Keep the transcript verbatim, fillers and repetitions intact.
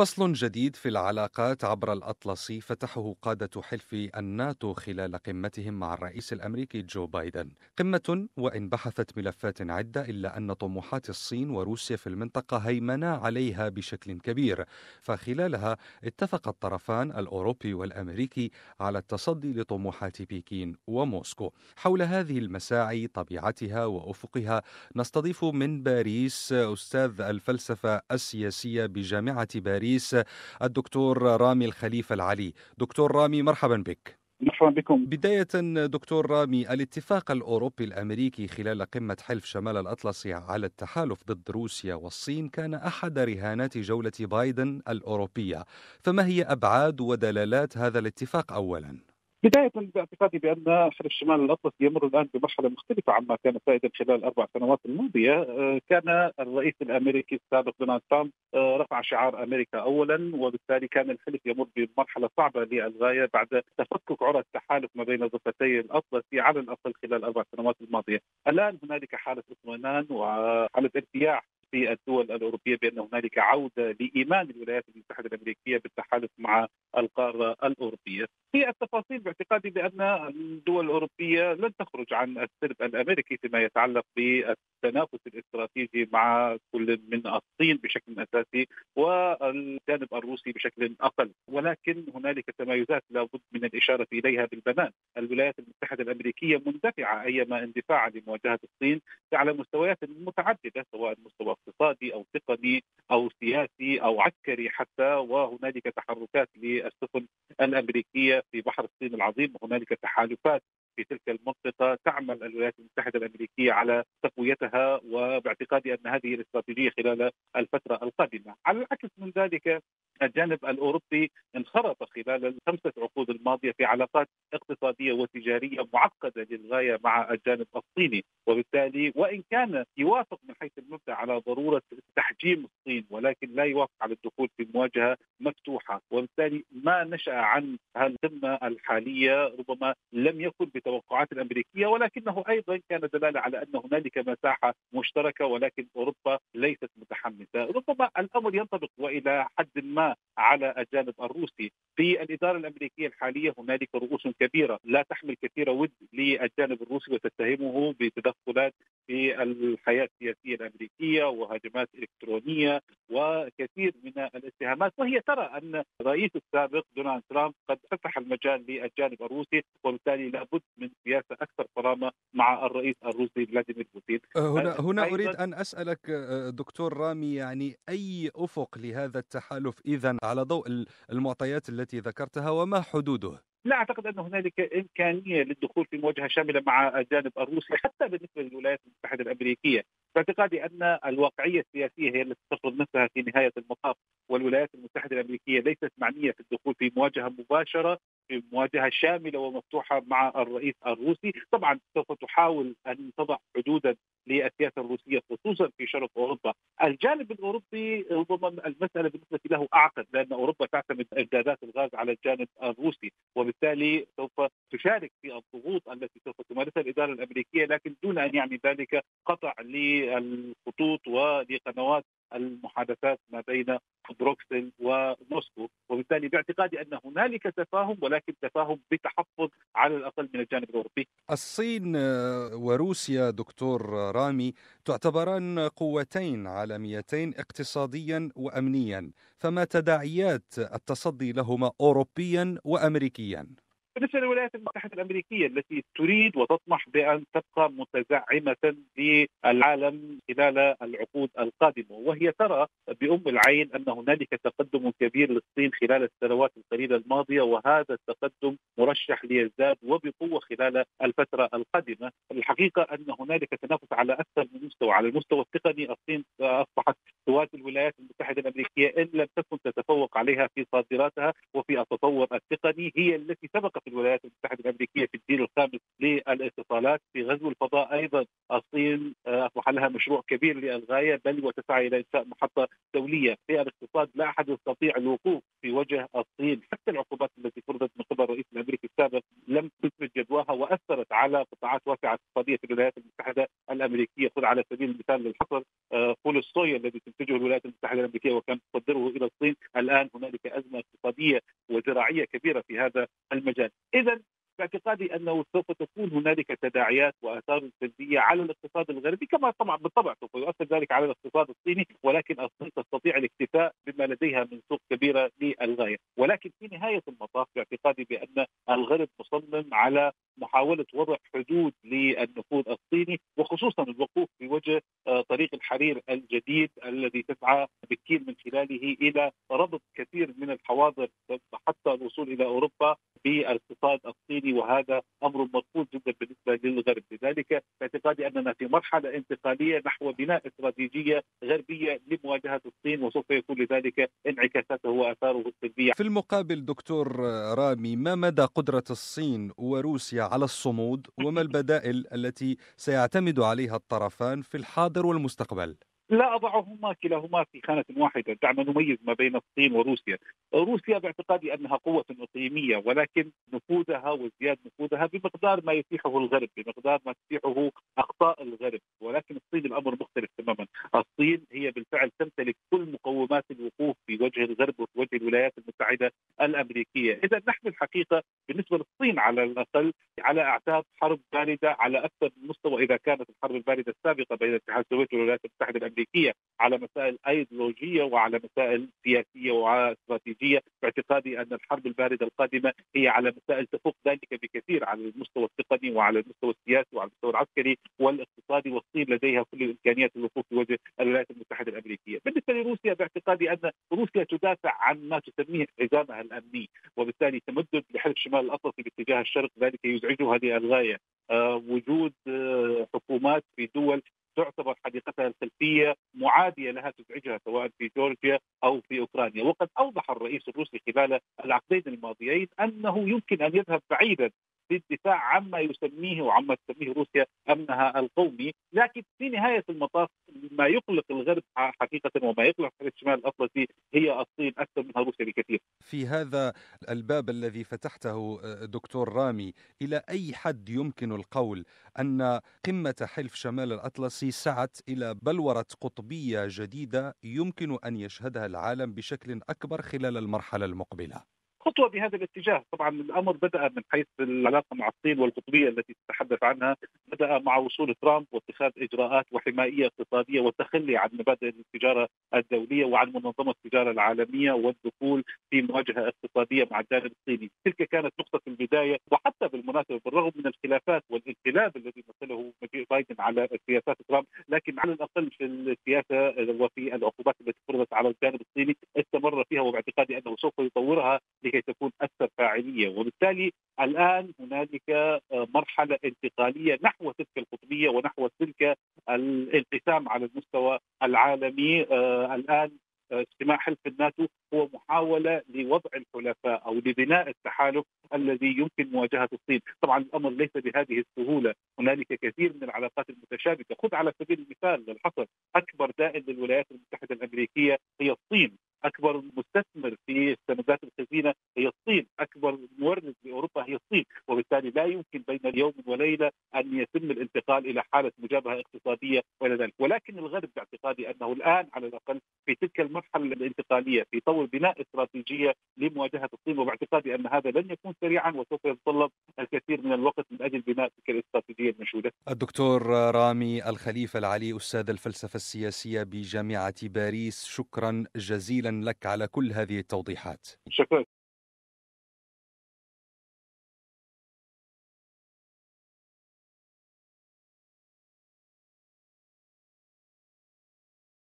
فصل جديد في العلاقات عبر الأطلسي فتحه قادة حلف الناتو خلال قمتهم مع الرئيس الأمريكي جو بايدن. قمة وإن بحثت ملفات عدة إلا أن طموحات الصين وروسيا في المنطقة هيمنا عليها بشكل كبير، فخلالها اتفق الطرفان الأوروبي والأمريكي على التصدي لطموحات بكين وموسكو. حول هذه المساعي، طبيعتها وأفقها، نستضيف من باريس أستاذ الفلسفة السياسية بجامعة باريس الدكتور رامي الخليفة العلي. دكتور رامي، مرحبا بك. مرحبا بكم. بداية دكتور رامي، الاتفاق الأوروبي الأمريكي خلال قمة حلف شمال الأطلسي على التحالف ضد روسيا والصين كان أحد رهانات جولة بايدن الأوروبية، فما هي أبعاد ودلالات هذا الاتفاق أولا؟ بداية باعتقادي بأن حلف شمال الأطلسي يمر الآن بمرحلة مختلفة عما كان سائدا خلال الأربع سنوات الماضية. آه، كان الرئيس الأمريكي السابق دونالد ترامب آه، رفع شعار أمريكا أولا، وبالتالي كان الحلف يمر بمرحلة صعبة للغاية بعد تفكك عرى التحالف ما بين ضفتي الأطلسي على الأقل خلال الأربع سنوات الماضية. الآن هنالك حالة اطمئنان وحالة ارتياح في الدول الأوروبية بأن هنالك عودة لإيمان الولايات المتحدة الأمريكية بالتحالف مع القارة الأوروبية. في التفاصيل باعتقادي بأن الدول الأوروبية لن تخرج عن السرب الأمريكي فيما يتعلق بالتنافس الاستراتيجي مع كل من الصين بشكل أساسي والجانب الروسي بشكل أقل، ولكن هنالك تمايزات لابد من الإشارة إليها بالبنان. الولايات المتحدة الأمريكية مندفعة أيما اندفاع لمواجهة الصين على مستويات متعددة، سواء مستوى اقتصادي أو تقني أو سياسي أو عسكري حتى، وهنالك تحركات للسفن الأمريكية في بحر الصين العظيم، وهنالك تحالفات في تلك المنطقة تعمل الولايات المتحدة الأمريكية على تقويتها، وباعتقادي أن هذه الاستراتيجية خلال الفترة القادمة. على العكس من ذلك، الجانب الأوروبي انخرط خلال الخمسة عقود الماضية في علاقات اقتصادية وتجارية معقدة للغاية مع الجانب الصيني، وبالتالي وإن كان يوافق من حيث المبدأ على ضرورة تحجيم الصين، ولكن لا يوافق على الدخول في مواجهة مفتوحة، وبالتالي ما نشأ عن القمة الحالية ربما لم يكن بتوقعات الأمريكية، ولكنه أيضا كان دلالة على أن هنالك مساحة مشتركة، ولكن أوروبا ليست متحمسة. ربما الأمر ينطبق وإلى حد ما على الجانب الروسي. في الإدارة الأمريكية الحالية هنالك رؤوس كبيرة لا تحمل كثير ود للجانب الروسي وتتهمه بتدخلات في الحياة السياسية الأمريكية وهجمات إلكترونية وكثير من الاتهامات، وهي ترى أن الرئيس السابق دونالد ترامب قد فتح المجال للجانب الروسي، وبالتالي لابد من سياسة أكثر صرامة مع الرئيس الروسي فلاديمير بوتين. هنا هنا أريد أن أسألك دكتور رامي، يعني أي أفق لهذا التحالف إذن على ضوء المعطيات التي ذكرتها، وما حدوده؟ لا أعتقد أن هنالك إمكانية للدخول في مواجهة شاملة مع الجانب الروسي حتى بالنسبة للولايات المتحدة الأمريكية. باعتقادي أن الواقعية السياسية هي التي تفرض نفسها في نهاية المطاف، والولايات المتحدة الأمريكية ليست معنية في الدخول في مواجهة مباشرة، في مواجهة شاملة ومفتوحة مع الرئيس الروسي. طبعا سوف تحاول أن تضع حدودا للسياسة الروسية خصوصا في شرق أوروبا. الجانب الأوروبي ربما المسألة بالنسبة له أعقد، لأن أوروبا تعتمد إمدادات الغاز على الجانب الروسي، وبالتالي سوف تشارك في الضغوط التي سوف تمارسها الإدارة الأمريكية، لكن دون أن يعني ذلك قطع للخطوط ولقنوات المحادثات ما بين بروكسل وموسكو. وبالتالي باعتقادي أن هنالك تفاهم، ولكن تفاهم بتحفظ على الأقل من الجانب الأوروبي. الصين وروسيا دكتور رامي تعتبران قوتين عالميتين اقتصاديا وأمنيا، فما تداعيات التصدي لهما أوروبيا وأمريكيا؟ بالنسبة للولايات المتحدة الأمريكية التي تريد وتطمح بأن تبقى متزعمة في العالم خلال العقود القادمة، وهي ترى بأم العين أن هنالك تقدم كبير للصين خلال السنوات القليلة الماضية، وهذا التقدم مرشح ليزداد وبقوة خلال الفترة القادمة. الحقيقة أن هنالك تنافس على أكثر من مستوى. على المستوى التقني الصين أصبحت توازي الولايات المتحدة الأمريكية إن لم تكن تتفوق عليها في صادراتها وفي التطور التقني. هي التي سبقت الولايات المتحدة الأمريكية في الجيل الخامس للاتصالات. في غزو الفضاء أيضا الصين أصبح لها مشروع كبير للغاية، بل وتسعى إلى إنشاء محطة دولية. في الاقتصاد لا أحد يستطيع الوقوف في وجه الصين، حتى العقوبات التي فرضت من قبل الرئيس الأمريكي السابق لم تثبت جدواها وأثرت على قطاعات واسعة اقتصادية في الولايات المتحدة الأمريكية. خذ على سبيل المثال للحصر فول الصويا الذي تنتجه الولايات المتحدة الأمريكية وكان تصدره إلى الصين، الآن هنالك أزمة اقتصادية وزراعية كبيرة في هذا المجال. إذا باعتقادي انه سوف تكون هنالك تداعيات واثار سلبيه على الاقتصاد الغربي، كما طبعا بالطبع سوف يؤثر ذلك على الاقتصاد الصيني، ولكن الصين تستطيع الاكتفاء بما لديها من سوق كبيره للغايه، ولكن في نهايه المطاف باعتقادي بان الغرب مصمم على محاوله وضع حدود للنفوذ الصيني، وخصوصا الوقوف في وجه طريق الحرير الجديد الذي تسعى بكين من خلاله الى ربط كثير من الحواضر حتى الوصول الى اوروبا بالاقتصاد الصيني، وهذا امر مرفوض جدا بالنسبه للغرب. لذلك باعتقادي اننا في مرحله انتقاليه نحو بناء استراتيجيه غربيه لمواجهه الصين، وسوف يكون لذلك انعكاساته واثاره السلبيه. في المقابل دكتور رامي، ما مدى قدرة الصين وروسيا على الصمود، وما البدائل التي سيعتمد عليها الطرفان في الحاضر والمستقبل؟ لا أضعهما كلاهما في خانة واحدة، دعنا نميز ما بين الصين وروسيا. روسيا باعتقادي أنها قوة إقليمية، ولكن نفوذها وازدياد نفوذها بمقدار ما يتيحه الغرب، بمقدار ما تتيحه أخطاء الغرب، ولكن الصين الأمر مختلف تماما. الصين هي بالفعل تمتلك كل مقومات الوقوف في وجه الغرب وفي وجه الولايات المتحدة الأمريكية. إذا نحن الحقيقة بالنسبة للصين على الأقل على أعتاب حرب باردة على أكثر من مستوى، إذا كانت الحرب الباردة السابقة بين الاتحاد السوفيتي والولايات المتحدة الأمريكية على مسائل ايديولوجيه وعلى مسائل سياسيه واستراتيجيه، باعتقادي ان الحرب البارده القادمه هي على مسائل تفوق ذلك بكثير على المستوى التقني وعلى المستوى السياسي وعلى المستوى العسكري والاقتصادي، والصين لديها كل الامكانيات للوقوف في وجه الولايات المتحده الامريكيه. بالنسبه لروسيا باعتقادي ان روسيا تدافع عن ما تسميه حزامها الامني، وبالتالي تمدد لحلف شمال الاطلسي باتجاه الشرق ذلك يزعجها للغايه. آه وجود آه حكومات في دول تعتبر حديقتها الخلفيه معاديه لها تزعجها سواء في جورجيا او في اوكرانيا، وقد اوضح الرئيس الروسي خلال العقدين الماضيين انه يمكن ان يذهب بعيدا في الدفاع عما يسميه وعما تسميه روسيا امنها القومي، لكن في نهايه المطاف ما يقلق الغرب حقيقه وما يقلق الشمال الاطلسي هي الصين اكثر منها روسيا بكثير. في هذا الباب الذي فتحته دكتور رامي، إلى أي حد يمكن القول أن قمة حلف شمال الأطلسي سعت إلى بلورة قطبية جديدة يمكن أن يشهدها العالم بشكل أكبر خلال المرحلة المقبلة؟ خطوة بهذا الاتجاه. طبعا الأمر بدأ من حيث العلاقة مع الصين والقطبية التي تتحدث عنها، بدأ مع وصول ترامب واتخاذ إجراءات وحمائية اقتصادية والتخلي عن مبادئ التجارة الدولية وعن منظمة التجارة العالمية والدخول في مواجهة اقتصادية مع الجانب الصيني. تلك كانت نقطة في البداية، وحتى بالمناسبة بالرغم من الخلافات والانقلاب الذي مثله مجيء بايدن على سياسات ترامب، لكن على الأقل في السياسة وفي العقوبات التي فرضت على الجانب الصيني استمر فيها، وباعتقادي أنه سوف يطورها لكي تكون أكثر فاعلية. وبالتالي الآن هنالك مرحلة انتقالية نحو تلك القطبية ونحو تلك الانقسام على المستوى العالمي. آه الآن اجتماع حلف الناتو هو محاولة لوضع الحلفاء أو لبناء التحالف الذي يمكن مواجهة الصين. طبعا الأمر ليس بهذه السهولة، هنالك كثير من العلاقات المتشابكة. خذ على سبيل المثال للحصر، أكبر دائن للولايات المتحدة الأمريكية هي الصين، أكبر مستثمر في سندات الخزينة هي الصين، أكبر مورد لأوروبا هي الصين، وبالتالي لا يمكن بين يوم وليلة أن يتم الانتقال إلى حالة مجابهة اقتصادية وإلى ذلك. ولكن الغرب باعتقادي أنه الآن على الأقل في تلك المرحلة الانتقالية في طور بناء استراتيجية لمواجهة الصين، وباعتقادي أن هذا لن يكون سريعا وسوف يتطلب الكثير من الوقت من أجل بناء تلك الاستراتيجية المنشودة. الدكتور رامي الخليفة العلي، أستاذ الفلسفة السياسية بجامعة باريس، شكرا جزيلا لك على كل هذه التوضيحات. شكرا.